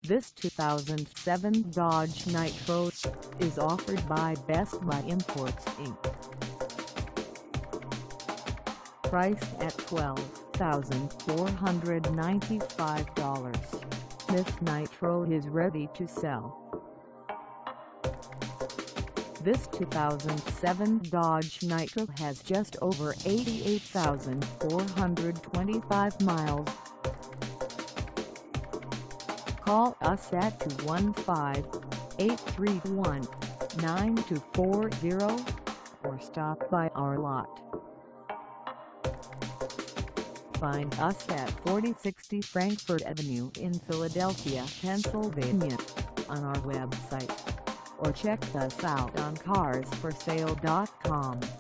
This 2007 Dodge Nitro is offered by Best Buy Imports Inc. Priced at $12,495, this Nitro is ready to sell. This 2007 Dodge Nitro has just over 88,425 miles. Call us at 215-831-9240 or stop by our lot. Find us at 4060 Frankford Avenue in Philadelphia, Pennsylvania, on our website, or check us out on carsforsale.com.